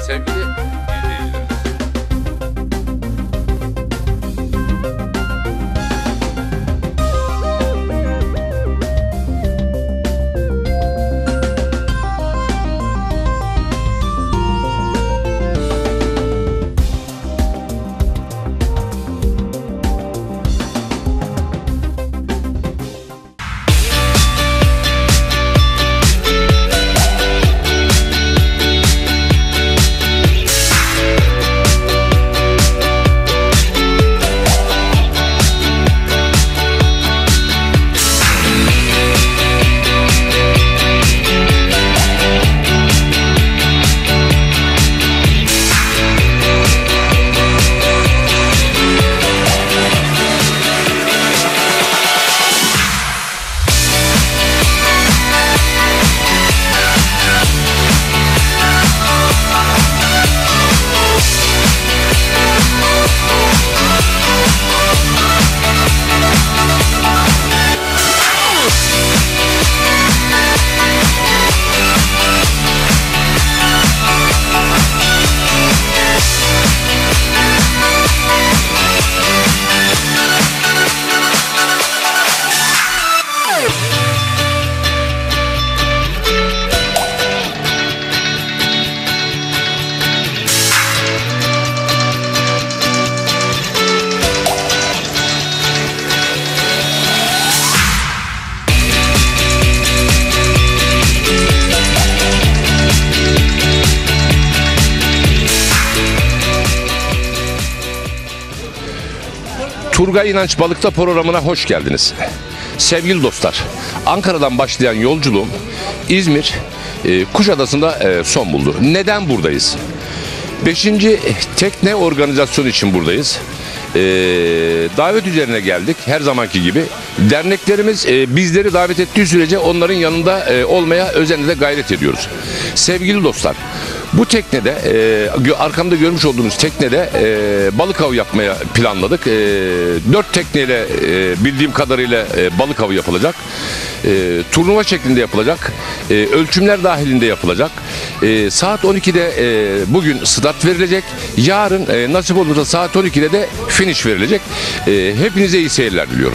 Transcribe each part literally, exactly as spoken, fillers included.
sevgili izleyiciler. Turgay İnanç Balıkta programına hoş geldiniz. Sevgili dostlar, Ankara'dan başlayan yolculuğum İzmir, e, Kuşadası'nda e, son buldu. Neden buradayız? Beşinci tekne organizasyonu için buradayız. E, davet üzerine geldik her zamanki gibi. Derneklerimiz e, bizleri davet ettiği sürece onların yanında e, olmaya özenle gayret ediyoruz. Sevgili dostlar, bu teknede e, arkamda görmüş olduğunuz teknede e, balık avı yapmaya planladık. E, dört tekneyle e, bildiğim kadarıyla e, balık avı yapılacak. E, turnuva şeklinde yapılacak. E, ölçümler dahilinde yapılacak. E, saat on ikide e, bugün start verilecek. Yarın e, nasip olursa saat on ikide de finish verilecek. E, hepinize iyi seyirler diliyorum.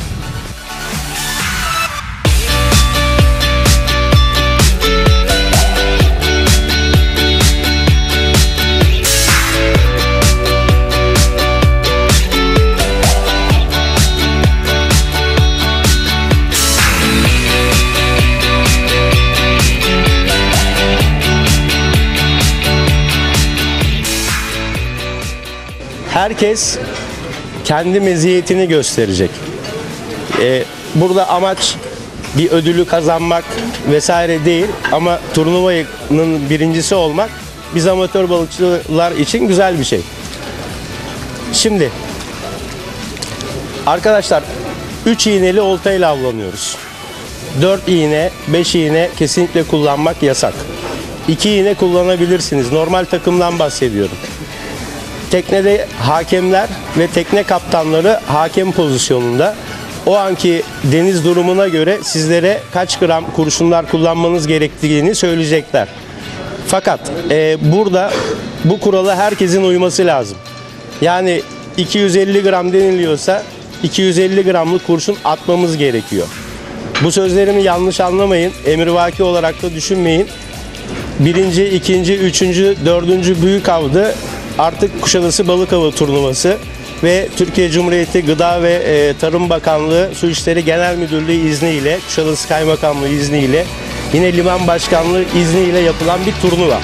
Herkes kendi meziyetini gösterecek. Ee, burada amaç bir ödülü kazanmak vesaire değil ama turnuvanın birincisi olmak biz amatör balıkçılar için güzel bir şey. Şimdi arkadaşlar üç iğneli oltayla avlanıyoruz. dört iğne, beş iğne kesinlikle kullanmak yasak. iki iğne kullanabilirsiniz. Normal takımdan bahsediyorum. Teknede hakemler ve tekne kaptanları hakem pozisyonunda. O anki deniz durumuna göre sizlere kaç gram kurşunlar kullanmanız gerektiğini söyleyecekler. Fakat e, burada bu kurala herkesin uyması lazım. Yani iki yüz elli gram deniliyorsa iki yüz elli gramlık kurşun atmamız gerekiyor. Bu sözlerimi yanlış anlamayın, emrivaki olarak da düşünmeyin. Birinci, ikinci, üçüncü, dördüncü büyük avdı. Artık Kuşadası Balık Avı turnuvası ve Türkiye Cumhuriyeti Gıda ve e, Tarım Bakanlığı Su İşleri Genel Müdürlüğü izniyle, Kuşadası Kaymakamlığı izniyle, yine Liman Başkanlığı izniyle yapılan bir turnuva.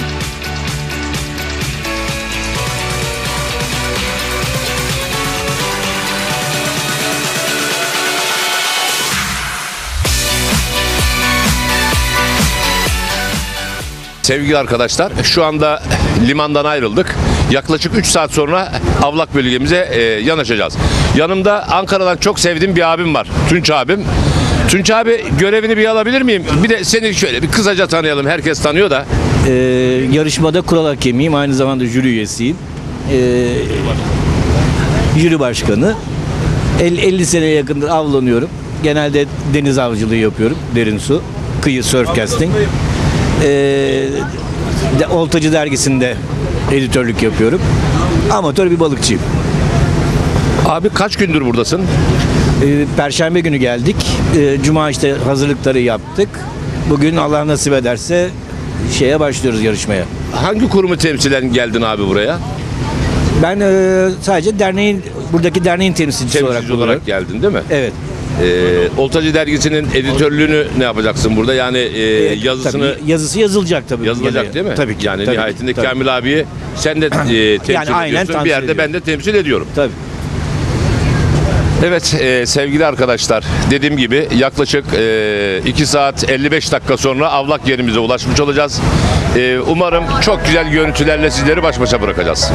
Sevgili arkadaşlar, şu anda limandan ayrıldık. Yaklaşık üç saat sonra avlak bölgemize e, yanaşacağız. Yanımda Ankara'dan çok sevdiğim bir abim var. Tunç abim. Tunç abi, görevini bir alabilir miyim? Bir de seni şöyle bir kısaca tanıyalım. Herkes tanıyor da. Ee, yarışmada kural hakemiyim. Aynı zamanda jüri üyesiyim. Ee, jüri başkanı. elli seneye yakındır avlanıyorum. Genelde deniz avcılığı yapıyorum. Derin su. Kıyı surf casting. Ee, de, Oltacı dergisinde editörlük yapıyorum. Amatör bir balıkçıyım. Abi kaç gündür buradasın? Ee, Perşembe günü geldik. Ee, Cuma işte hazırlıkları yaptık. Bugün Allah nasip ederse şeye başlıyoruz, yarışmaya. Hangi kurumu temsilen geldin abi buraya? Ben e, sadece derneğin, buradaki derneğin temsilcisi, olarak Temsilci bulunuyorum. olarak geldin değil mi? Evet. Ee, Oltacı dergisinin editörlüğünü ne yapacaksın burada? Yani e, Evet, yazısını tabii, yazısı yazılacak tabii. yazılacak Gene. değil mi? Tabii ki. Yani tabii, nihayetinde tabii. Kamil abiyi sen de e, temsil aynen ediyorsun. temsil Bir yerde ediyorum. ben de temsil ediyorum. Tabii. Evet e, sevgili arkadaşlar, dediğim gibi yaklaşık e, iki saat elli beş dakika sonra avlak yerimize ulaşmış olacağız. E, umarım çok güzel görüntülerle sizleri baş başa bırakacağız.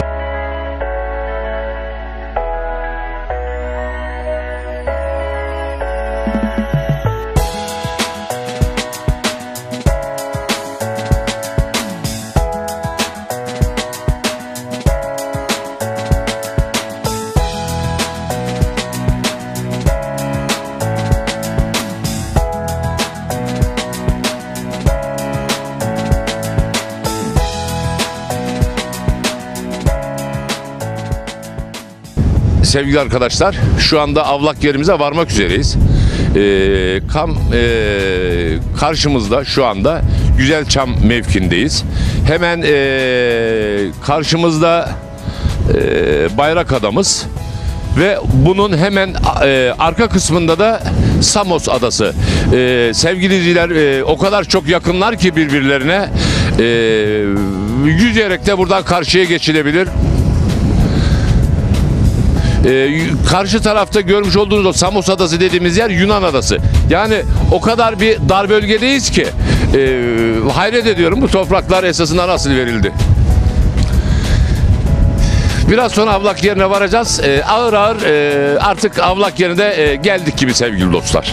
Sevgili arkadaşlar, şu anda avlak yerimize varmak üzereyiz. Ee, kam e, karşımızda şu anda Güzelçam mevkindeyiz. Hemen e, karşımızda e, bayrak adamız ve bunun hemen e, arka kısmında da Samos adası. E, sevgili izleyiciler, e, o kadar çok yakınlar ki birbirlerine, e, yüzerek de buradan karşıya geçilebilir. Ee, karşı tarafta görmüş olduğunuz o Samos Adası dediğimiz yer Yunan adası. Yani o kadar bir dar bölgedeyiz ki e, hayret ediyorum bu topraklar esasında nasıl verildi. Biraz sonra avlak yerine varacağız. E, ağır ağır e, artık avlak yerine de e, geldik gibi sevgili dostlar.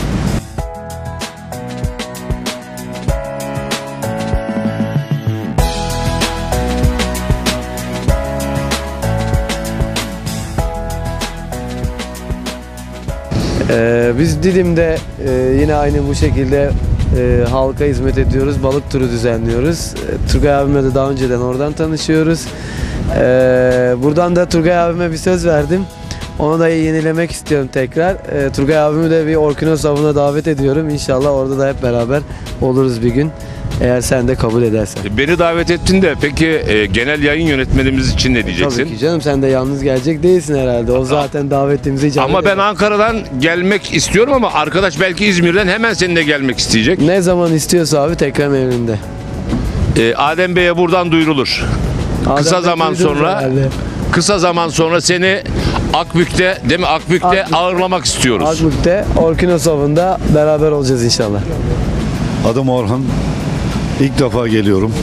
Ee, biz Didim'de e, yine aynı bu şekilde e, halka hizmet ediyoruz. Balık turu düzenliyoruz. E, Turgay abimle de daha önceden oradan tanışıyoruz. E, buradan da Turgay abime bir söz verdim. Onu da yenilemek istiyorum tekrar. E, Turgay abimi de bir Orkinos avına davet ediyorum. İnşallah orada da hep beraber oluruz bir gün. Eğer sen de kabul edersen. Beni davet ettin de peki e, genel yayın yönetmenimiz için ne diyeceksin? Tabii ki canım, sen de yalnız gelecek değilsin herhalde. O zaten davetimizi icabet Ama ben eder. Ankara'dan gelmek istiyorum ama arkadaş belki İzmir'den hemen seninle gelmek isteyecek. Ne zaman istiyorsa abi tekrar emrinde. Ee, Adem Bey'e buradan duyurulur. Kısa Adem Bey zaman duydunuz sonra herhalde. kısa zaman sonra seni Akbük'te, değil mi? Akbük'te Akbük. ağırlamak istiyoruz. Akbük'te Orkinos avında beraber olacağız inşallah. Adım Orhan. İlk defa geliyorum.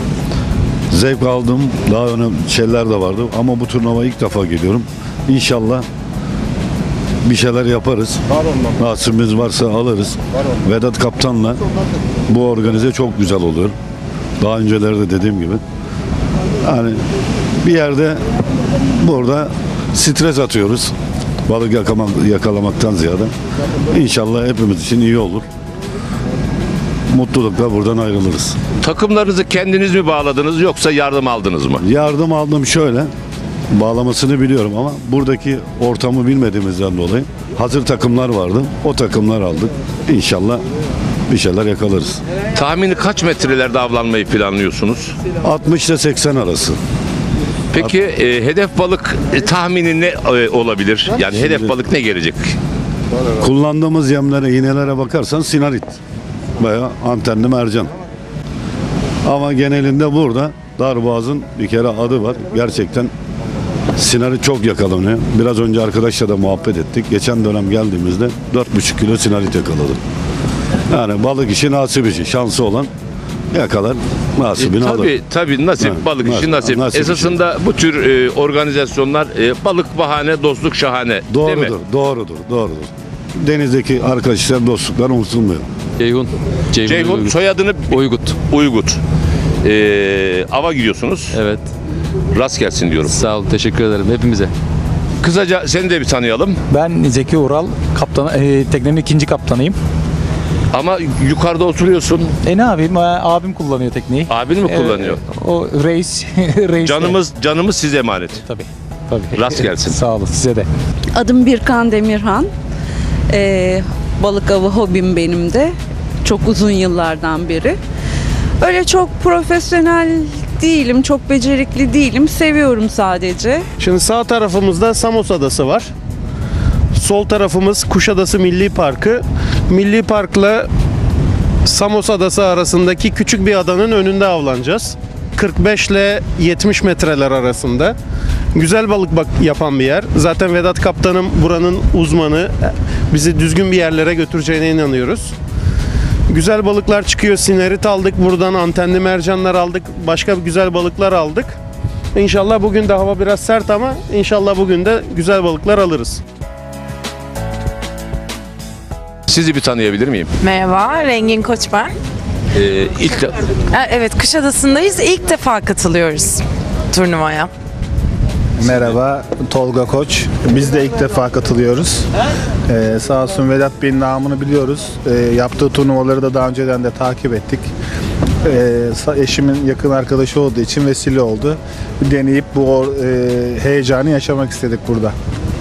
Zevk aldım. Daha önemli şeyler de vardı. Ama bu turnuva ilk defa geliyorum. İnşallah bir şeyler yaparız. Nasibimiz varsa alırız. Vedat Kaptan'la bu organize çok güzel oluyor. Daha önceleri de dediğim gibi. Yani bir yerde burada stres atıyoruz. Balık yakalamak, yakalamaktan ziyade. İnşallah hepimiz için iyi olur. Mutlulukla buradan ayrılırız. Takımlarınızı kendiniz mi bağladınız yoksa yardım aldınız mı? Yardım aldım şöyle. Bağlamasını biliyorum ama buradaki ortamı bilmediğimizden dolayı hazır takımlar vardı. O takımlar aldık. İnşallah bir şeyler yakalarız. Tahmini kaç metrelerde avlanmayı planlıyorsunuz? altmış ile seksen arası. Peki e, hedef balık e, tahmini ne e, olabilir? Yani hedef balık ne gelecek? Kullandığımız yemlere, iğnelere bakarsan sinarit veya antenli mercan. Ama genelinde burada Darboğaz'ın bir kere adı var. Gerçekten sinarit çok yakalanıyor. Biraz önce arkadaşla da muhabbet ettik. Geçen dönem geldiğimizde dört buçuk kilo sinarit yakaladım. Yani balık işi nasip işi. Şansı olan yakalar, nasibini E, alır. tabii tabii nasip, Ha, balık nasip, işi nasip. nasip Esasında bu tür e, organizasyonlar e, balık bahane, dostluk şahane. Değil mi? Doğrudur, doğrudur, doğrudur. Denizdeki arkadaşlar, dostluklar unutulmuyor. Ceyhun. Ceyhun, Ceyhun Uygut. soyadını Uygut. Uygut. E, ava gidiyorsunuz. Evet. Rast gelsin diyorum. Sağ ol. Teşekkür ederim hepimize. Kısaca seni de bir tanıyalım. Ben Zeki Ural, kaptan, e, teknenin ikinci kaptanıyım. Ama yukarıda oturuyorsun. E ne yapayım? Aa, Abim kullanıyor tekneyi. Abin mi Ee, kullanıyor? O reis. reis Canımız canımız size emanet. Tabii. Tabii. Rast gelsin. Sağ olun size de. Adım Birkan Demirhan. Ee, balık avı hobim benim de. Çok uzun yıllardan beri. Öyle çok profesyonel değilim, çok becerikli değilim. Seviyorum sadece. Şimdi sağ tarafımızda Samos Adası var. Sol tarafımız Kuşadası Milli Parkı. Milli Park'la Samos Adası arasındaki küçük bir adanın önünde avlanacağız. kırk beş ile yetmiş metreler arasında. Güzel balık bak yapan bir yer. Zaten Vedat Kaptanım buranın uzmanı. Bizi düzgün bir yerlere götüreceğine inanıyoruz. Güzel balıklar çıkıyor. Sinerit aldık buradan, antenli mercanlar aldık. Başka güzel balıklar aldık. İnşallah bugün de hava biraz sert ama inşallah bugün de güzel balıklar alırız. Sizi bir tanıyabilir miyim? Merhaba, Rengin Koç ben. Ee, ilk de- E, Evet, Kuşadası'ndayız. İlk defa katılıyoruz turnuvaya. Merhaba, Tolga Koç. Biz de ilk defa katılıyoruz. Ee, sağ olsun Vedat Bey'in namını biliyoruz. Ee, yaptığı turnuvaları da daha önceden de takip ettik. Ee, sa- eşimin yakın arkadaşı olduğu için vesile oldu. Deneyip bu or- e, heyecanı yaşamak istedik burada.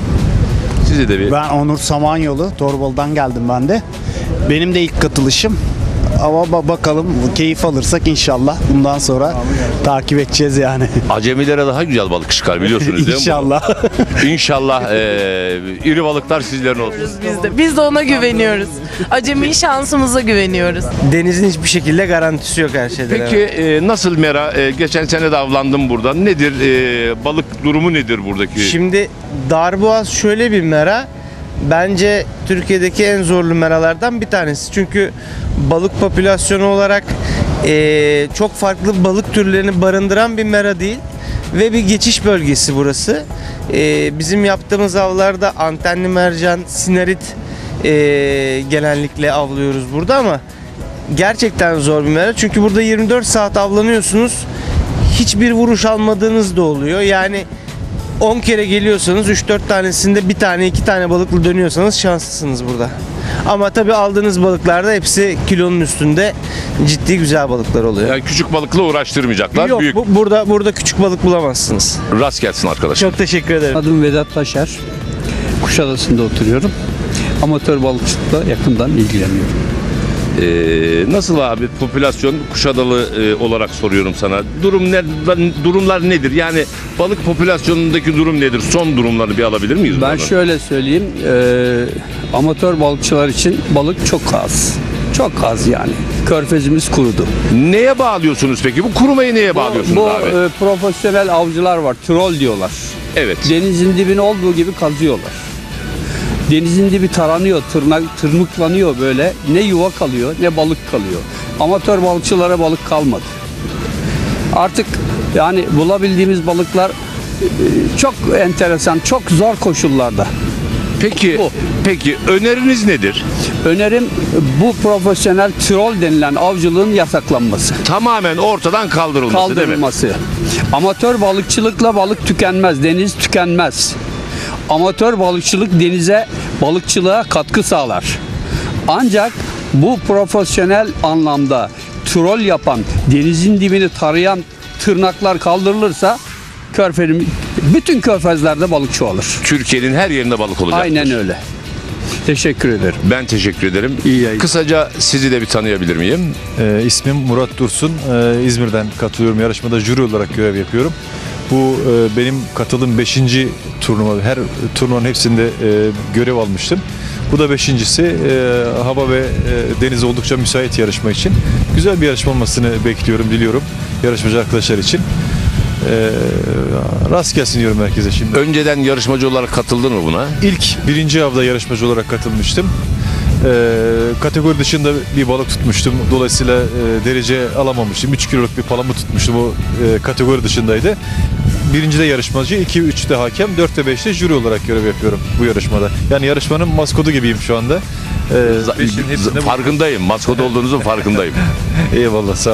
sizi de bir Ben Onur Samanyolu, Torbalı'dan geldim ben de. Benim de ilk katılışım. Ama ba- bakalım keyif alırsak inşallah bundan sonra takip edeceğiz yani. acemilere daha güzel balık çıkar biliyorsunuz değil mi? İnşallah. İnşallah eee iri balıklar sizlerin olsun. Biz de, biz de ona güveniyoruz. Acemi şansımıza güveniyoruz. Denizin hiçbir şekilde garantisi yok her şeyde. Peki eee, nasıl Mera? Eee, geçen sene de avlandım burada. Nedir eee, balık durumu nedir buradaki? Şimdi Darboğaz şöyle bir mera. Bence Türkiye'deki en zorlu meralardan bir tanesi. Çünkü balık popülasyonu olarak eee, çok farklı balık türlerini barındıran bir mera değil. Ve bir geçiş bölgesi burası. Eee, bizim yaptığımız avlarda antenli mercan, sinerit eee, genellikle avlıyoruz burada ama gerçekten zor bir mera. Çünkü burada yirmi dört saat avlanıyorsunuz. Hiçbir vuruş almadığınız da oluyor. Yani on kere geliyorsanız üç dört tanesinde bir tane iki tane balıkla dönüyorsanız şanslısınız burada. Ama tabii aldığınız balıklarda hepsi kilonun üstünde ciddi güzel balıklar oluyor. Yani küçük balıkla uğraştırmayacaklar. Yok Büyük bu- burada burada küçük balık bulamazsınız. rast gelsin arkadaşlar. Çok teşekkür ederim. Adım Vedat Taşer. Kuşadası'nda oturuyorum. Amatör balıkçılıkla yakından ilgileniyorum. Eee, nasıl abi popülasyon Kuşadalı eee, olarak soruyorum sana. Durum ne, durumlar nedir? Yani balık popülasyonundaki durum nedir? Son durumlarını bir alabilir miyiz? Ben buradan? şöyle söyleyeyim, eee, amatör balıkçılar için balık çok az. Çok az yani. Körfezimiz kurudu. Neye bağlıyorsunuz peki? Bu kurumayı neye bağlıyorsunuz Bu abi? eee, profesyonel avcılar var, troll diyorlar. Evet. Denizin dibine olduğu gibi kazıyorlar. Denizin dibi taranıyor, tırnak, tırmıklanıyor böyle. Ne yuva kalıyor ne balık kalıyor. Amatör balıkçılara balık kalmadı. Artık yani bulabildiğimiz balıklar e, çok enteresan, çok zor koşullarda. Peki, Bu. peki öneriniz nedir? Önerim bu profesyonel troll denilen avcılığın yasaklanması, Tamamen ortadan kaldırılması, değil mi? kaldırılması. Amatör balıkçılıkla balık tükenmez, deniz tükenmez. Amatör balıkçılık denize, balıkçılığa katkı sağlar. Ancak bu profesyonel anlamda troll yapan, denizin dibini tarayan tırnaklar kaldırılırsa körfezim, bütün körfezlerde balıkçı olur. Türkiye'nin her yerinde balık olacak. Aynen öyle. Teşekkür ederim. Ben teşekkür ederim. İyi yayınlar. Kısaca sizi de bir tanıyabilir miyim? Ee, ismim Murat Dursun. Ee, İzmir'den katılıyorum. Yarışmada jüri olarak görev yapıyorum. Bu e, benim katıldığım beşinci turnuva. Her turnuvanın hepsinde e, görev almıştım. Bu da beşincisi. E, hava ve e, deniz oldukça müsait yarışma için. Güzel bir yarışma olmasını bekliyorum, diliyorum yarışmacı arkadaşlar için. E, rast gelsin diyorum herkese şimdi. Önceden yarışmacı olarak katıldın mı buna? İlk birinci avda yarışmacı olarak katılmıştım. Ee, kategori dışında bir balık tutmuştum. Dolayısıyla e, derece alamamıştım. üç kiloluk bir palamut tutmuştum. O e, kategori dışındaydı. Birincide yarışmacı, iki, üçte hakem, dört ve beşte jüri olarak görev yapıyorum bu yarışmada. Yani yarışmanın maskotu gibiyim şu anda. Ee, beşin hepsinde bu- Farkındayım. Maskot olduğunuzun farkındayım. Eyvallah, sağ olun.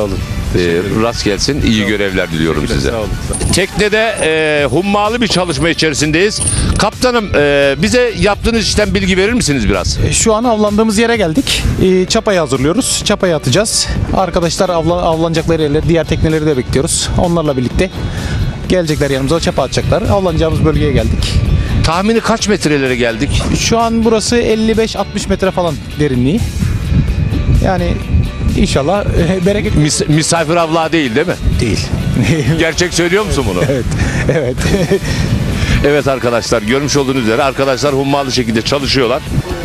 Ee, rast gelsin. İyi görevler diliyorum size. Sağ olun. Teknede e, hummalı bir çalışma içerisindeyiz. Kaptanım e, bize yaptığınız işten bilgi verir misiniz biraz? Şu an avlandığımız yere geldik. Ee, çapayı hazırlıyoruz. Çapayı atacağız. Arkadaşlar avla, avlanacakları yerler, diğer tekneleri de bekliyoruz. Onlarla birlikte gelecekler yanımıza, çapa atacaklar. Avlanacağımız bölgeye geldik. Tahmini kaç metrelere geldik? Şu an burası elli beş altmış metre falan derinliği. Yani inşallah e, bereket... Mis- misafir avlağı değil değil mi? Değil. Gerçek söylüyor musun bunu? Evet. Evet. Evet arkadaşlar, görmüş olduğunuz üzere arkadaşlar hummalı şekilde çalışıyorlar.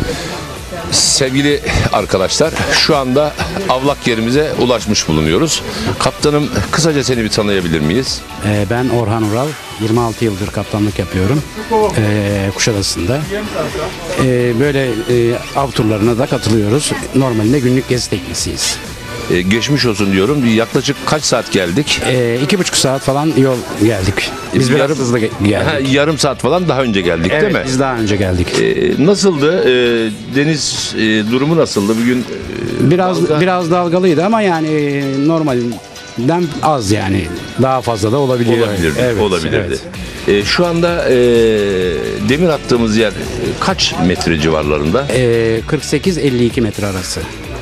Sevgili arkadaşlar, şu anda avlak yerimize ulaşmış bulunuyoruz. Kaptanım, kısaca seni bir tanıyabilir miyiz? Ee, ben Orhan Ural, yirmi altı yıldır kaptanlık yapıyorum ee, Kuşadası'nda. Ee, böyle e, av turlarına da katılıyoruz. Normalde günlük gezi teknesiyiz. Ee, geçmiş olsun diyorum. Yaklaşık kaç saat geldik? Ee, iki buçuk saat falan yol geldik. Biz Ee, biraz yarım- hızlı ge- geldik. Ha, yarım saat falan daha önce geldik Evet, değil mi? biz daha önce geldik. Ee, nasıldı? Ee, deniz e, durumu nasıldı? Bugün e, Biraz dalga- biraz dalgalıydı ama yani e, normalinden az yani. Daha fazla da olabiliyor. olabilirdi. Evet, olabilirdi. evet. Ee, şu anda e, demir attığımız yer e, kaç metre civarlarında? Ee, kırk sekiz elli iki metre arası.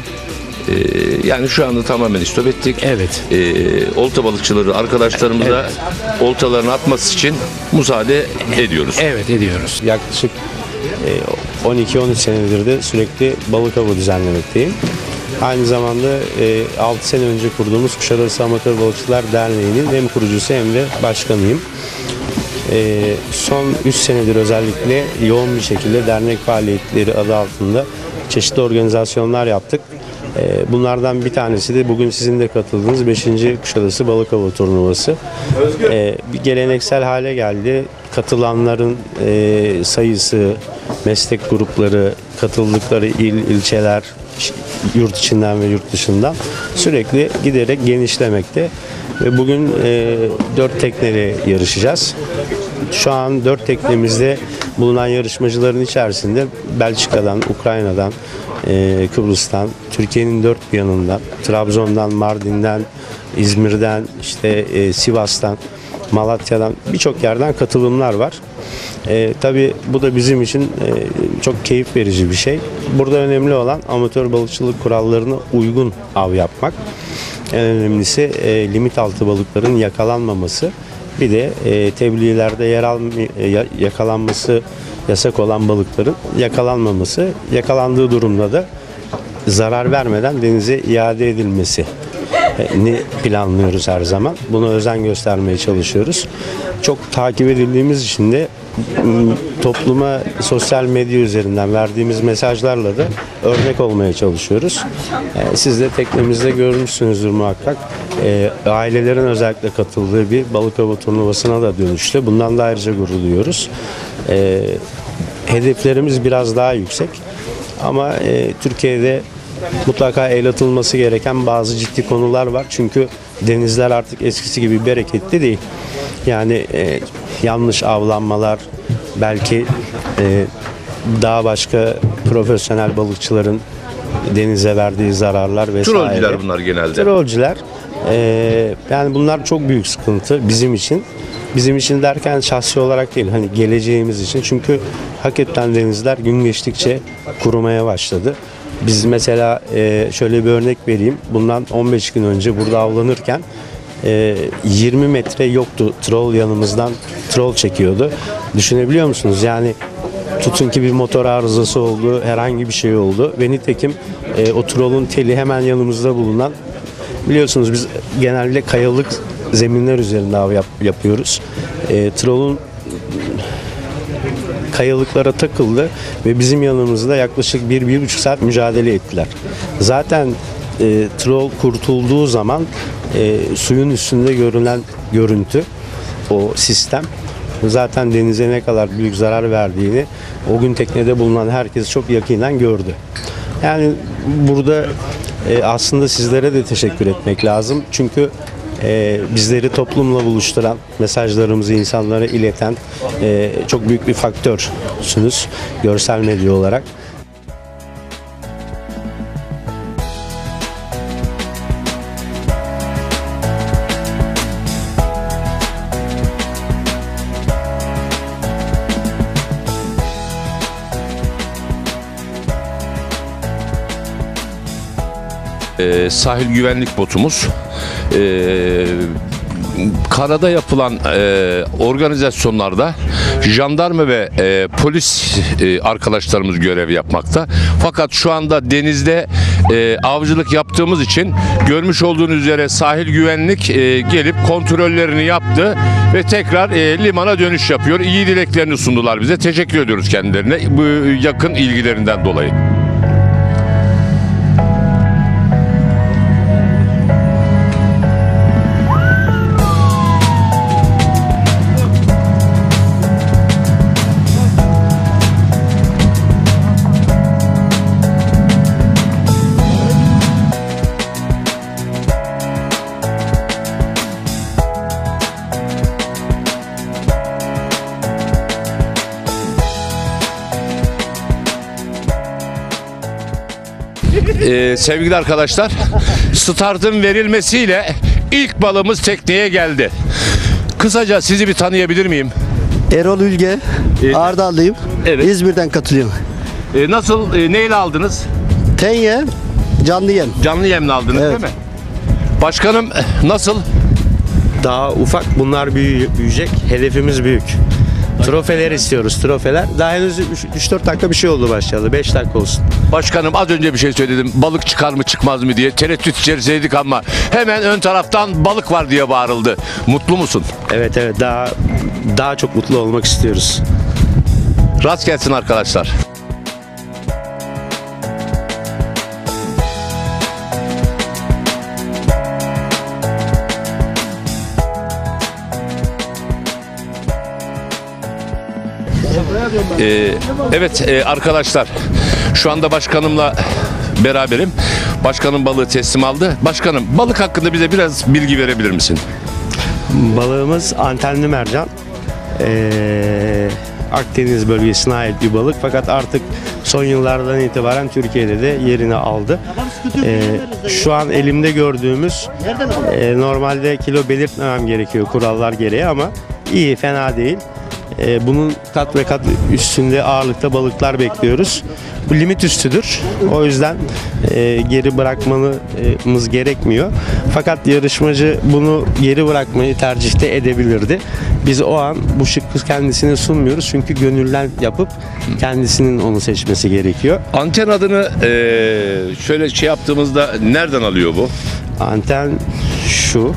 Ee, yani şu anda tamamen istop ettik. Evet. Ee, olta balıkçıları arkadaşlarımıza oltalarını atması için müsaade ediyoruz. Evet, ediyoruz. Yaklaşık e, on iki on üç senedir de sürekli balık avı düzenlemekteyim. Aynı zamanda e, altı sene önce kurduğumuz Kuşadası Amatör Balıkçılar Derneği'nin hem kurucusu hem de başkanıyım. E, son üç senedir özellikle yoğun bir şekilde dernek faaliyetleri adı altında çeşitli organizasyonlar yaptık. E, bunlardan bir tanesi de bugün sizin de katıldığınız beşinci Kuşadası Balık Avı Turnuvası. E, bir geleneksel hale geldi. Katılanların e, sayısı, meslek grupları, katıldıkları il, ilçeler, yurt içinden ve yurt dışından sürekli giderek genişlemekte. Ve bugün e, dört tekneyle yarışacağız. Şu an dört teknemizde bulunan yarışmacıların içerisinde Belçika'dan, Ukrayna'dan, e, Kıbrıs'tan, Türkiye'nin dört bir yanından, Trabzon'dan, Mardin'den, İzmir'den, işte e, Sivas'tan, Malatya'dan birçok yerden katılımlar var. E, tabii bu da bizim için e, çok keyif verici bir şey. Burada önemli olan amatör balıkçılık kurallarına uygun av yapmak. En önemlisi e, limit altı balıkların yakalanmaması. Bir de e, tebliğlerde yer al, e, yakalanması yasak olan balıkların yakalanmaması. Yakalandığı durumda da zarar vermeden denize iade edilmesi ne planlıyoruz her zaman. Buna özen göstermeye çalışıyoruz. Çok takip edildiğimiz için de topluma sosyal medya üzerinden verdiğimiz mesajlarla da örnek olmaya çalışıyoruz. Siz de teknemizde görmüşsünüzdür muhakkak. Ailelerin özellikle katıldığı bir balık avı turnuvasına da dönüştü. Bundan da ayrıca gurur duyuyoruz. Hedeflerimiz biraz daha yüksek. Ama Türkiye'de mutlaka el atılması gereken bazı ciddi konular var. Çünkü denizler artık eskisi gibi bereketli değil. Yani e, yanlış avlanmalar, belki e, daha başka profesyonel balıkçıların denize verdiği zararlar vesaire. Trollcüler bunlar genelde. Trollcüler. E, yani bunlar çok büyük sıkıntı bizim için. Bizim için derken şahsi olarak değil, hani geleceğimiz için. Çünkü hakikaten denizler gün geçtikçe kurumaya başladı. Biz mesela e, şöyle bir örnek vereyim. Bundan on beş gün önce burada avlanırken e, yirmi metre yoktu. Troll yanımızdan troll çekiyordu. Düşünebiliyor musunuz? Yani tutun ki bir motor arızası oldu, herhangi bir şey oldu. Ve nitekim e, o trollün teli hemen yanımızda bulunan, biliyorsunuz biz genelde kayalık zeminler üzerinde av yap, yapıyoruz. E, trollün kayalıklara takıldı ve bizim yanımızda yaklaşık bir, bir buçuk saat mücadele ettiler. Zaten e, troll kurtulduğu zaman e, suyun üstünde görünen görüntü, o sistem zaten denize ne kadar büyük zarar verdiğini o gün teknede bulunan herkes çok yakinen gördü. Yani burada e, aslında sizlere de teşekkür etmek lazım. Çünkü e, bizleri toplumla buluşturan, mesajlarımızı insanlara ileten e, çok büyük bir faktörsünüz görsel medya olarak. Ee, sahil güvenlik botumuz. Ee, karada yapılan e, organizasyonlarda jandarma ve e, polis e, arkadaşlarımız görev yapmakta. Fakat şu anda denizde e, avcılık yaptığımız için görmüş olduğunuz üzere sahil güvenlik e, gelip kontrollerini yaptı ve tekrar e, limana dönüş yapıyor. İyi dileklerini sundular bize. Teşekkür ediyoruz kendilerine bu yakın ilgilerinden dolayı. Ee, sevgili arkadaşlar, startın verilmesiyle ilk balığımız tekneye geldi. Kısaca sizi bir tanıyabilir miyim? Erol Ülge, Ardağlıyım. Evet. İzmir'den katılıyorum. Ee, nasıl, e, neyle aldınız? Tenye, canlı yem. Canlı yemle aldınız, Evet. değil mi? Başkanım nasıl? Daha ufak, bunlar büyü- büyüyecek. Hedefimiz büyük. Trofeler istiyoruz, trofeler. Daha henüz üç dört dakika bir şey oldu başladı. beş dakika olsun. Başkanım az önce bir şey söyledim. Balık çıkar mı çıkmaz mı diye tereddüt içerisindeydik ama hemen ön taraftan balık var diye bağırıldı. Mutlu musun? Evet evet, daha daha çok mutlu olmak istiyoruz. Rast gelsin arkadaşlar. Ee, evet e, arkadaşlar, şu anda başkanımla beraberim. Başkanım balığı teslim aldı. Başkanım, balık hakkında bize biraz bilgi verebilir misin? Balığımız antenli mercan. Ee, Akdeniz bölgesine ait bir balık, fakat artık son yıllardan itibaren Türkiye'de de yerini aldı. Ee, şu an elimde gördüğümüz e, normalde kilo belirtmemem gerekiyor kurallar gereği ama iyi, fena değil. Ee, bunun kat ve kat üstünde ağırlıkta balıklar bekliyoruz. Bu limit üstüdür. O yüzden e, geri bırakmamız gerekmiyor. Fakat yarışmacı bunu geri bırakmayı tercihte edebilirdi. Biz o an bu şıkkı kendisine sunmuyoruz. Çünkü gönülden yapıp kendisinin onu seçmesi gerekiyor. Anten adını e, şöyle şey yaptığımızda nereden alıyor bu? Anten şu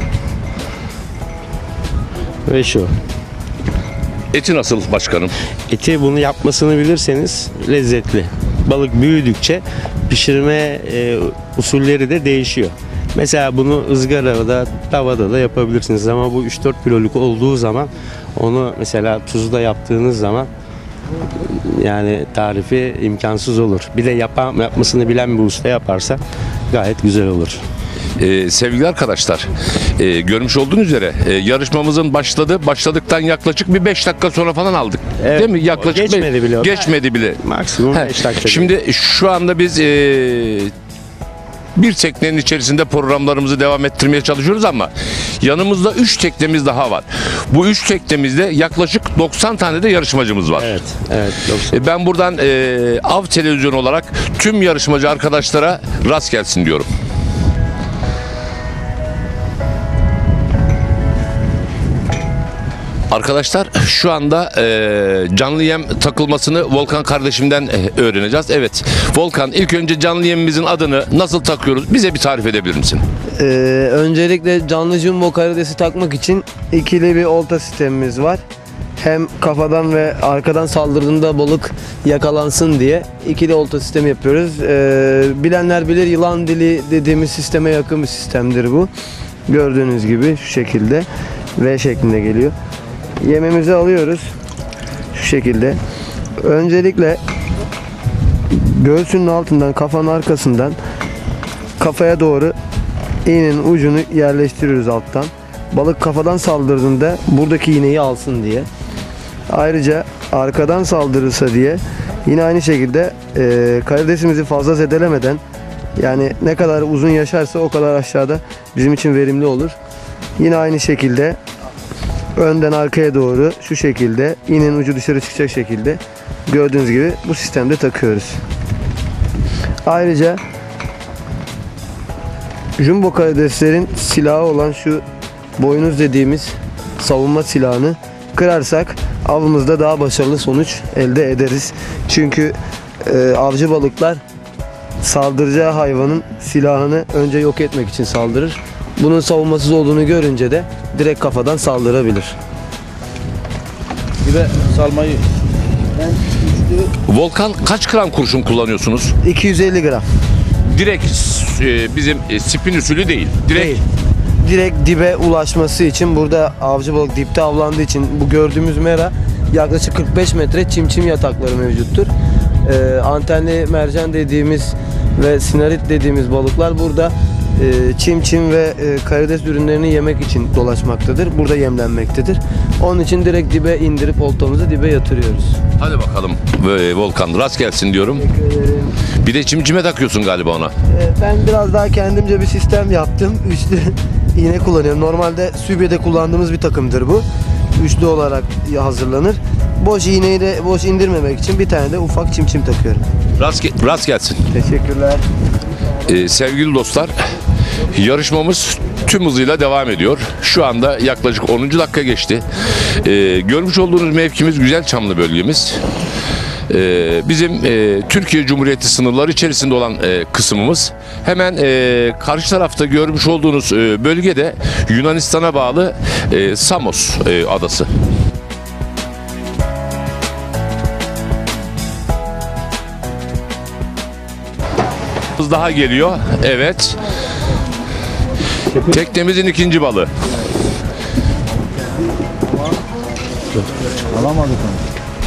ve şu. Eti nasıl başkanım? Eti, bunu yapmasını bilirseniz lezzetli. Balık büyüdükçe pişirme e, usulleri de değişiyor. Mesela bunu ızgarada, tavada da yapabilirsiniz ama bu üç dört kiloluk olduğu zaman onu mesela tuzda yaptığınız zaman yani tarifi imkansız olur. Bir de yapan, yapmasını bilen bir usta yaparsa gayet güzel olur. Ee, sevgili arkadaşlar, e, görmüş olduğunuz üzere e, yarışmamızın başladı. Başladıktan yaklaşık bir beş dakika sonra falan aldık. Evet, değil mi? Yaklaşık geçmedi be- bile o. Geçmedi bile. Maksimum He, beş dakika. Şimdi şu anda biz e, bir teknenin içerisinde programlarımızı devam ettirmeye çalışıyoruz ama yanımızda üç teknemiz daha var. Bu üç teknemizde yaklaşık doksan tane de yarışmacımız var. Evet, evet. doksan. E, ben buradan e, Av Televizyonu olarak tüm yarışmacı arkadaşlara rast gelsin diyorum. Arkadaşlar, şu anda e, canlı yem takılmasını Volkan kardeşimden e, öğreneceğiz. Evet, Volkan, ilk önce canlı yemimizin adını nasıl takıyoruz? Bize bir tarif edebilir misin? Ee, öncelikle canlı jumbo karidesi takmak için ikili bir olta sistemimiz var. Hem kafadan ve arkadan saldırdığında balık yakalansın diye ikili olta sistemi yapıyoruz. Ee, bilenler bilir, yılan dili dediğimiz sisteme yakın bir sistemdir bu. Gördüğünüz gibi şu şekilde V şeklinde geliyor. Yemimizi alıyoruz şu şekilde. Öncelikle göğsünün altından, kafanın arkasından kafaya doğru iğnenin ucunu yerleştiriyoruz alttan. Balık kafadan saldırdığında buradaki iğneyi alsın diye. Ayrıca arkadan saldırırsa diye yine aynı şekilde e, karidesimizi fazla zedelemeden, yani ne kadar uzun yaşarsa o kadar aşağıda bizim için verimli olur. Yine aynı şekilde önden arkaya doğru şu şekilde iğnenin ucu dışarı çıkacak şekilde gördüğünüz gibi bu sistemde takıyoruz. Ayrıca jumbo karideslerin silahı olan şu boynuz dediğimiz savunma silahını kırarsak avımızda daha başarılı sonuç elde ederiz. Çünkü e, avcı balıklar saldıracağı hayvanın silahını önce yok etmek için saldırır. Bunun savunmasız olduğunu görünce de direkt kafadan saldırabilir. Gibi salmayı Volkan kaç gram kurşun kullanıyorsunuz? iki yüz elli gram. Direkt e, bizim e, spin usulü değil. Direkt Değil. Direkt dibe ulaşması için burada avcı balık dipte avlandığı için bu gördüğümüz mera yaklaşık kırk beş metre çimçim yatakları mevcuttur. Ee, antenli mercan dediğimiz ve sinarit dediğimiz balıklar burada e, çimçim ve e, karides ürünlerini yemek için dolaşmaktadır. Burada yemlenmektedir. Onun için direkt dibe indirip oltamızı dibe yatırıyoruz. Hadi bakalım e, Volkan rast gelsin diyorum. Bir de çimcime takıyorsun galiba ona. Ee, ben biraz daha kendimce bir sistem yaptım. Üçlü iğne kullanıyorum. Normalde Sübye'de kullandığımız bir takımdır bu. Üçlü olarak hazırlanır. Boş iğneyi de boş indirmemek için bir tane de ufak çimçim takıyorum. Rast, ge- rast gelsin. Teşekkürler. Ee, sevgili dostlar, yarışmamız tüm hızıyla devam ediyor. Şu anda yaklaşık onuncu dakika geçti. Ee, görmüş olduğunuz mevkimiz Güzelçamlı bölgemiz. Ee, bizim e, Türkiye Cumhuriyeti sınırları içerisinde olan e, kısmımız. Hemen e, karşı tarafta görmüş olduğunuz e, bölgede Yunanistan'a bağlı e, Samos e, adası. Daha geliyor. Evet. Teknemizin ikinci balığı. Alamadık onu.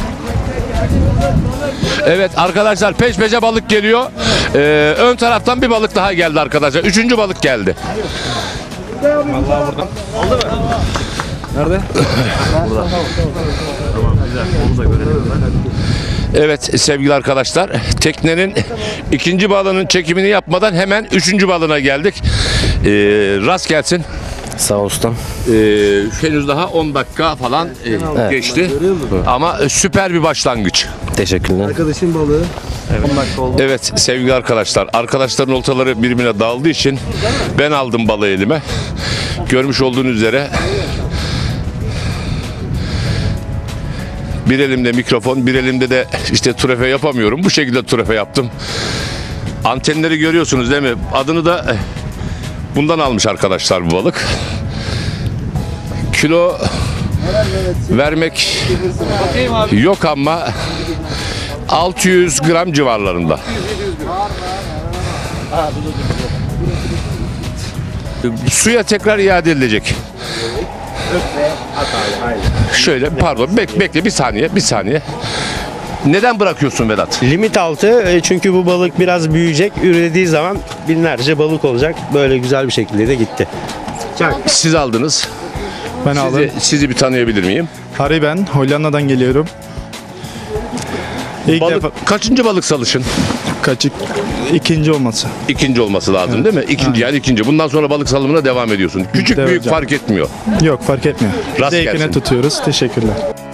Evet arkadaşlar peş peşe balık geliyor. Ee, ön taraftan bir balık daha geldi arkadaşlar. Üçüncü balık geldi. Allah buradan. Oldu mu? Nerede? Burada. Tamam güzel. Onu da görelim ben. Evet sevgili arkadaşlar, teknenin ikinci balığının çekimini yapmadan hemen üçüncü balığına geldik. Ee, rast gelsin. Sağ olsun. Ee, henüz daha on dakika falan e, Evet. geçti. Ama süper bir başlangıç. Teşekkürler. Arkadaşın balığı. Evet sevgili arkadaşlar, arkadaşların oltaları birbirine dağıldığı için ben aldım balığı elime. Görmüş olduğunuz üzere bir elimde mikrofon, bir elimde de işte türefe yapamıyorum. Bu şekilde türefe yaptım. Antenleri görüyorsunuz değil mi? Adını da bundan almış arkadaşlar bu balık. Kilo vermek yok ama altı yüz gram civarlarında. Suya tekrar iade edilecek. Şöyle pardon bek, bekle bir saniye bir saniye. Neden bırakıyorsun Vedat? Limit altı e, çünkü bu balık biraz büyüyecek. Ürediği zaman binlerce balık olacak. Böyle güzel bir şekilde de gitti. Siz aldınız. Ben sizi, aldım. Sizi bir tanıyabilir miyim? Harry ben. Hollanda'dan geliyorum. İlk Balık, defa kaçıncı balık salışın? kaçık ikinci olması. İkinci olması lazım değil mi? İkinci yani ikinci. Bundan sonra balık salımına devam ediyorsun. Küçük Evet büyük hocam. fark etmiyor. Yok fark etmiyor. Rast Zevkine gelsin. tutuyoruz. Teşekkürler.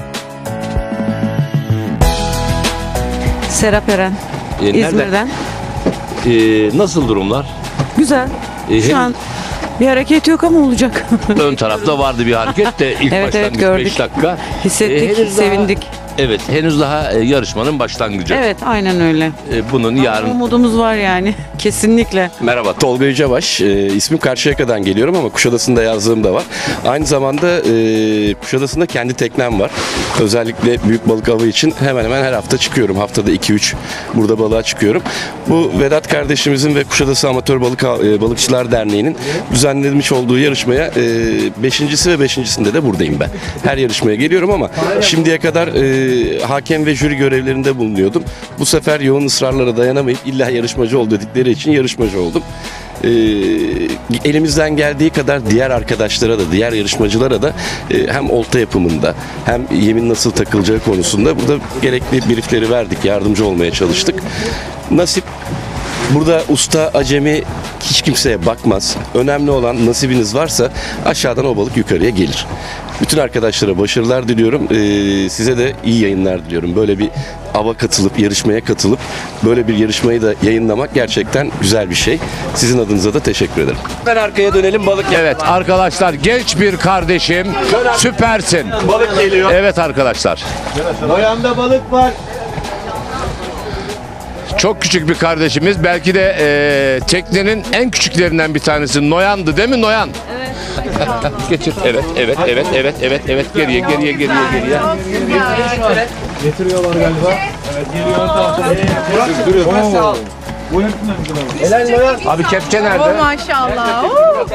Serap Eren, Ee, nereden? İzmir'den. Ee, nasıl durumlar? Güzel. Ee, Şu an bir hareket yok ama olacak. Ön tarafta vardı bir hareket de ilk Evet, evet, başlangıç gördük. beş dakika. Hissettik, Ee, henüz daha- sevindik. Evet, henüz daha e, yarışmanın başlangıcı. Evet, aynen öyle. E, bunun yarın... Umudumuz var yani. Kesinlikle. Merhaba, Tolga Yücebaş. Ee, ismim Karşıyaka'dan geliyorum ama Kuşadası'nda yazdığım da var. Aynı zamanda e, Kuşadası'nda kendi teknem var. Özellikle büyük balık avı için hemen hemen her hafta çıkıyorum. Haftada iki üç burada balığa çıkıyorum. Bu Vedat kardeşimizin ve Kuşadası Amatör Balık e, Balıkçılar Derneği'nin düzenlenmiş olduğu yarışmaya e, beşincisi ve beşincisinde de buradayım ben. Her yarışmaya geliyorum ama şimdiye kadar e, hakem ve jüri görevlerinde bulunuyordum. Bu sefer yoğun ısrarlara dayanamayıp illa yarışmacı ol dedikleri için yarışmacı oldum. Ee, elimizden geldiği kadar diğer arkadaşlara da diğer yarışmacılara da e, hem olta yapımında hem yemin nasıl takılacağı konusunda burada gerekli briefleri verdik, yardımcı olmaya çalıştık. Nasip burada usta, acemi hiç kimseye bakmaz. Önemli olan nasibiniz varsa aşağıdan o balık yukarıya gelir. Bütün arkadaşlara başarılar diliyorum. Ee, size de iyi yayınlar diliyorum. Böyle bir ava katılıp, yarışmaya katılıp böyle bir yarışmayı da yayınlamak gerçekten güzel bir şey. Sizin adınıza da teşekkür ederim. Ben arkaya dönelim, balık. Evet arkadaşlar, genç bir kardeşim, süpersin. Balık geliyor. Evet arkadaşlar. Noyan'da balık var. Çok küçük bir kardeşimiz. Belki de e, teknenin en küçüklerinden bir tanesi. Noyan'dı değil mi Noyan? Evet. Geçir. Evet, evet, evet, evet, evet, evet. Geriye, geriye, geriye, geriye. Getiriyorlar galiba. Evet, geliyor. Burak duruyor. Oo. Helal Noyan. Abi kepçe nerede? Oh maşallah.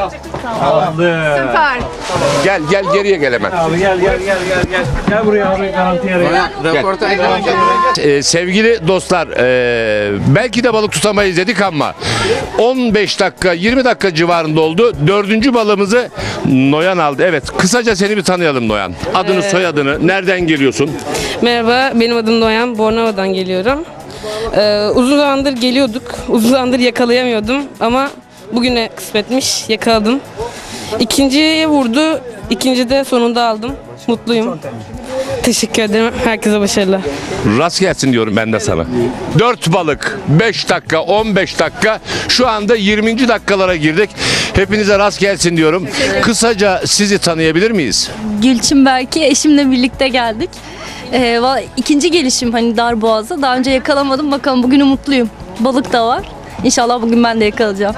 Süper. Gel, gel geriye gel hemen. Abi gel gel gel gel gel. Gel buraya abi, garanti araya. Ee, sevgili dostlar, e, belki de balık tutamayız dedik ama on beş dakika yirmi dakika civarında oldu. Dördüncü balığımızı Noyan aldı. Evet, kısaca seni bir tanıyalım Noyan. Adını, Ee, soyadını, nereden geliyorsun? Merhaba, benim adım Noyan. Bornova'dan geliyorum. Ee, uzun zamandır geliyorduk. Uzun zamandır yakalayamıyordum ama bugüne kısmetmiş, yakaladım. İkinciye vurdu, ikinci de sonunda aldım. Mutluyum. Teşekkür ederim. Herkese başarılar. Rast gelsin diyorum ben de sana. dört balık, beş dakika, on beş dakika. Şu anda yirminci dakikalara girdik. Hepinize rast gelsin diyorum. Kısaca sizi tanıyabilir miyiz? Gülçin belki eşimle birlikte geldik. Ee, va- ikinci gelişim hani Darboğaz'a. Daha önce yakalamadım. Bakalım bugünü mutluyum. Balık da var. İnşallah bugün ben de yakalayacağım.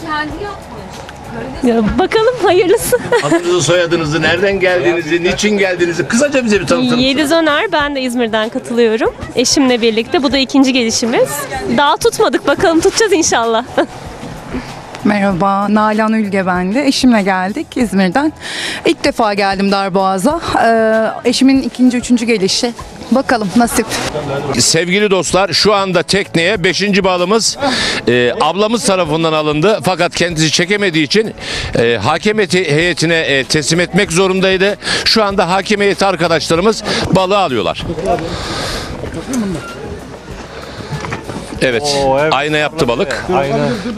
Ya bakalım hayırlısı. Adınızı, soyadınızı, nereden geldiğinizi, niçin geldiğinizi kısaca bize bir tanıtır mısınız? Yeliz Öner, ben de İzmir'den katılıyorum. Eşimle birlikte. Bu da ikinci gelişimiz. Daha tutmadık, bakalım tutacağız inşallah. Merhaba, Nalan Ülge ben de. Eşimle geldik İzmir'den. İlk defa geldim Darboğaz'a. Ee, eşimin ikinci, üçüncü gelişi. Bakalım nasip. Sevgili dostlar, şu anda tekneye beşinci balımız e, ablamız tarafından alındı. Fakat kendisi çekemediği için e, hakem heyeti- heyetine e, teslim etmek zorundaydı. Şu anda hakem heyeti arkadaşlarımız balığı alıyorlar. Evet, ayna yaptı balık. Aynen.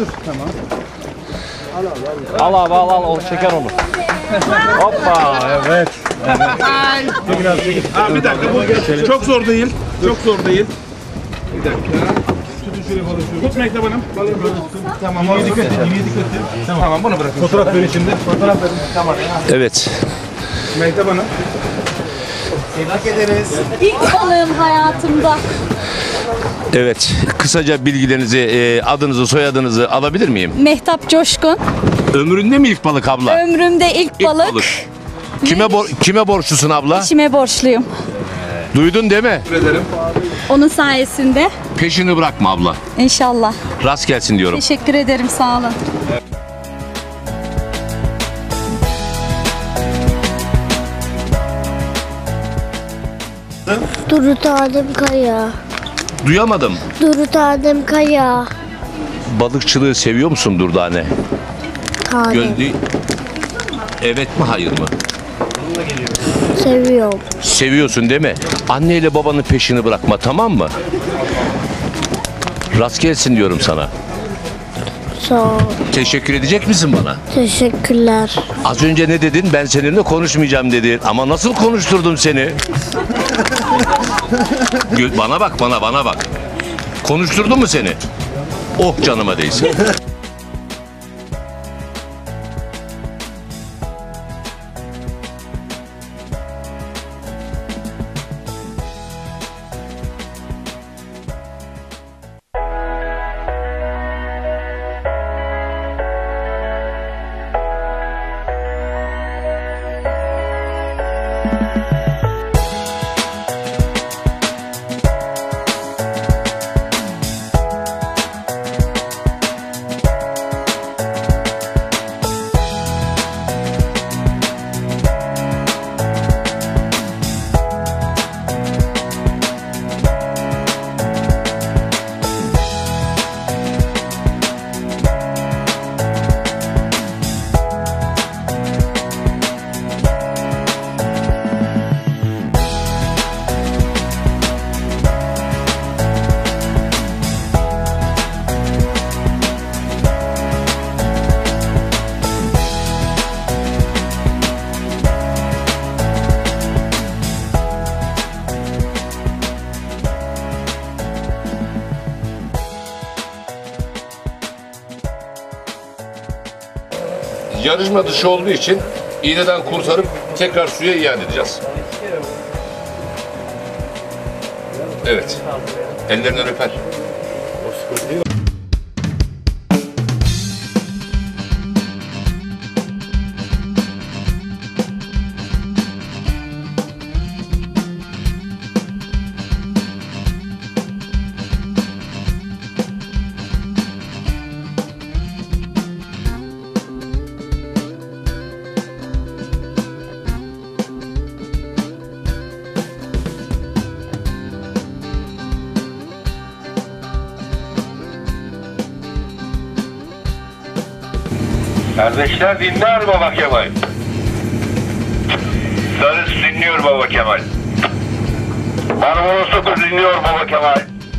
Al abi al al, o çeker onu. Hoppa, evet. Biraz Aa, bir dakika, bu çok zor değil. Çok zor değil. Bir dakika. Tutun şöyle balığı. Tut Mehtap Hanım. Balığı böyle tutun. Tamam, iyi dikkat edin, iyi dikkat edin. Tamam, tamam bunu bırakın. Fotoğraf verin şimdi. Fotoğraf verin. Tamam. Evet. Mehtap Hanım. Tebrik ederiz. İlk balığım hayatımda. Evet, kısaca bilgilerinizi, e, adınızı, soyadınızı alabilir miyim? Mehtap Coşkun. Ömründe mi ilk balık abla? Ömrümde ilk, İlk balık. balık. Kime bor- kime borçlusun abla? Eşime borçluyum. Duydun değil mi? Onun sayesinde Peşini bırakma abla. inşallah. Rast gelsin diyorum. Teşekkür ederim, sağ olun. Durut Adem Kaya. Duyamadım. Durut Adem Kaya. Balıkçılığı seviyor musun Durdane? Tane. Gönlü... Evet mi, hayır mı? Seviyorum. Seviyorsun değil mi? Anneyle babanın peşini bırakma, tamam mı? Rast gelsin diyorum sana. Sağ ol. Teşekkür edecek misin bana? Teşekkürler. Az önce ne dedin? Ben seninle konuşmayacağım dedin. Ama nasıl konuşturdum seni? Gö- Bana bak, bana, bana bak. Konuşturdum mu seni? Oh canıma değsin. yarışma dışı olduğu için iğneden kurtarıp tekrar suya iade edeceğiz. Evet. Ellerinden öper. Kardeşler dinler Baba Kemal. Sarıs dinliyor Baba Kemal. Barbaros dokuz dinliyor Baba Kemal.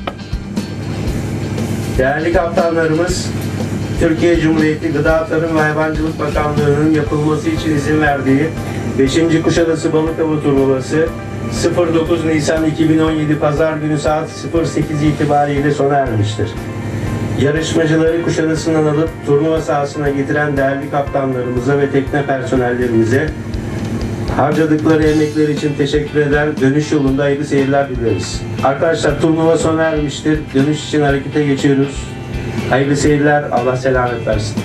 Değerli kaptanlarımız, Türkiye Cumhuriyeti Gıda Tarım ve Hayvancılık Bakanlığı'nın yapılması için izin verdiği beşinci Kuşadası Balık Avı Turnuvası sıfır dokuz Nisan iki bin on yedi Pazar günü saat sıfır sekiz itibariyle sona ermiştir. Yarışmacıları Kuşadası'ndan alıp turnuva sahasına getiren değerli kaptanlarımıza ve tekne personellerimize harcadıkları emekler için teşekkür eder, dönüş yolunda hayırlı seyirler dileriz. Arkadaşlar turnuva sona ermiştir, dönüş için harekete geçiyoruz. Hayırlı seyirler, Allah selamet versin.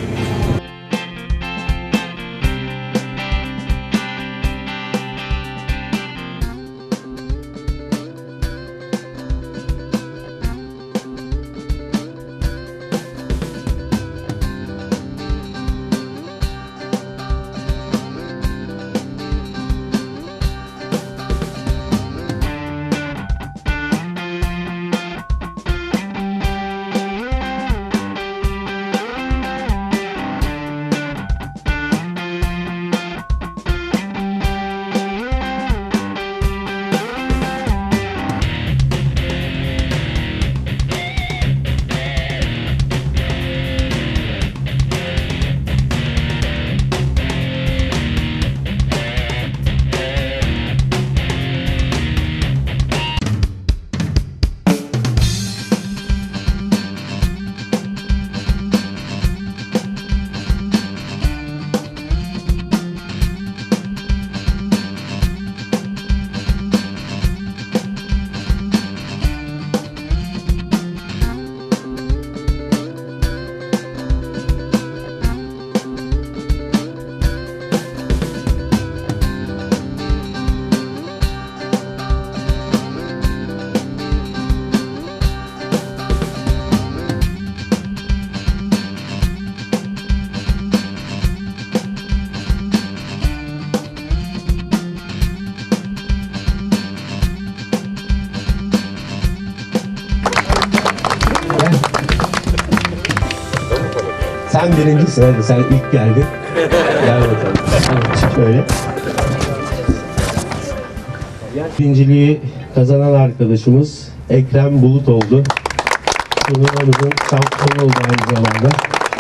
Sen birincisin, hadi sen ilk geldin. Gel bakalım. Şöyle. Birinciliği kazanan arkadaşımız Ekrem Bulut oldu. Turnuvamızın şampiyonu oldu aynı zamanda.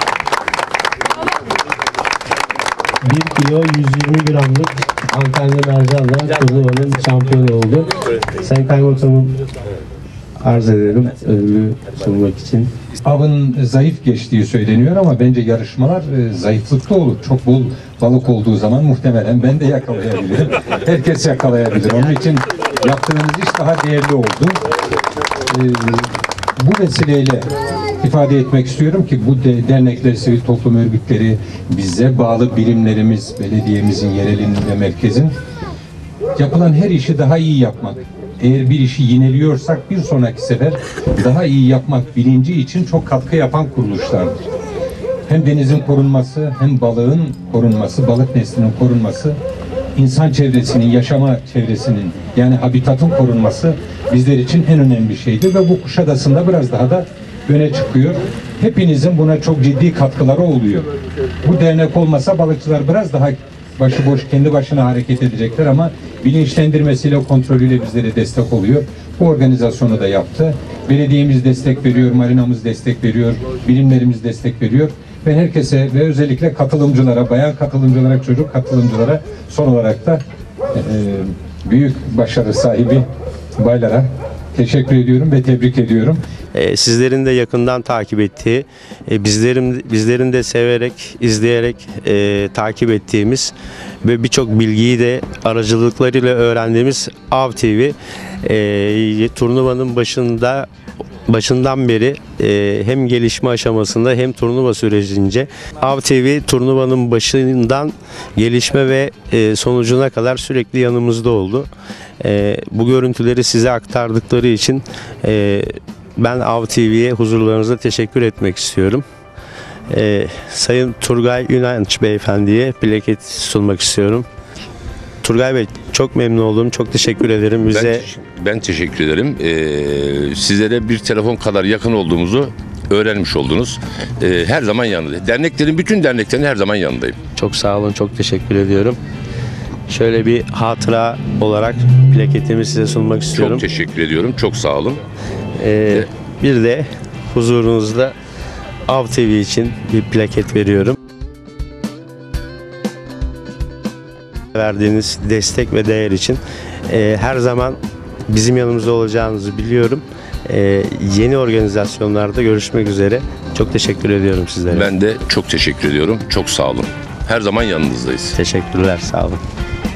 bir kilo yüz yirmi gramlık antenli mercanla turnuvanın şampiyonu oldu. Sayın Kaymakamım, arz ederim ödülü sunmak için. Avın zayıf geçtiği söyleniyor ama bence yarışmalar e, zayıflıkta olur. Çok bol balık olduğu zaman muhtemelen ben de yakalayabilirim. Herkes yakalayabilir. Onun için yaptığınız iş daha değerli oldu. E, bu vesileyle ifade etmek istiyorum ki bu de, dernekler, sivil toplum örgütleri, bize bağlı birimlerimiz, belediyemizin, yerelin ve merkezin yapılan her işi daha iyi yapmak. Eğer bir işi yineliyorsak bir sonraki sefer daha iyi yapmak bilinci için çok katkı yapan kuruluşlardır. Hem denizin korunması, hem balığın korunması, balık neslinin korunması, insan çevresinin, yaşama çevresinin, yani habitatın korunması bizler için en önemli şeydir ve bu Kuşadası'nda biraz daha da öne çıkıyor. Hepinizin buna çok ciddi katkıları oluyor. Bu dernek olmasa balıkçılar biraz daha başıboş, kendi başına hareket edecekler ama bilinçlendirmesiyle, kontrolüyle bizlere destek oluyor. Bu organizasyonu da yaptı. Belediyemiz destek veriyor, marinamız destek veriyor, birimlerimiz destek veriyor. Ben herkese ve özellikle katılımcılara, bayan katılımcılara, çocuk katılımcılara son olarak da e, büyük başarı sahibi baylara teşekkür ediyorum ve tebrik ediyorum. E, sizlerin de yakından takip ettiği, e, bizlerin bizlerin de severek, izleyerek e, takip ettiğimiz ve birçok bilgiyi de aracılıklarıyla öğrendiğimiz A V T V e, turnuvanın başında başından beri e, hem gelişme aşamasında hem turnuva sürecince A V T V turnuvanın başından gelişme ve e, sonucuna kadar sürekli yanımızda oldu. E, bu görüntüleri size aktardıkları için e, ben A V T V'ye huzurlarınızda teşekkür etmek istiyorum. E, Sayın Turgay Ünanç Beyefendi'ye plaket sunmak istiyorum. Turgay Bey, çok memnun oldum. Çok teşekkür ederim bize. Ben, ben teşekkür ederim. Ee, sizlere bir telefon kadar yakın olduğumuzu öğrenmiş oldunuz. Ee, her zaman yanındayım. Derneklerin, bütün derneklerin her zaman yanındayım. Çok sağ olun. Çok teşekkür ediyorum. Şöyle bir hatıra olarak plaketimi size sunmak istiyorum. Çok teşekkür ediyorum. Çok sağ olun. Ee, bir de huzurunuzda A V T V için bir plaket veriyorum. Verdiğiniz destek ve değer için e, her zaman bizim yanımızda olacağınızı biliyorum. E, yeni organizasyonlarda görüşmek üzere. Çok teşekkür ediyorum sizlere. Ben de çok teşekkür ediyorum. Çok sağ olun. Her zaman yanınızdayız. Teşekkürler, sağ olun.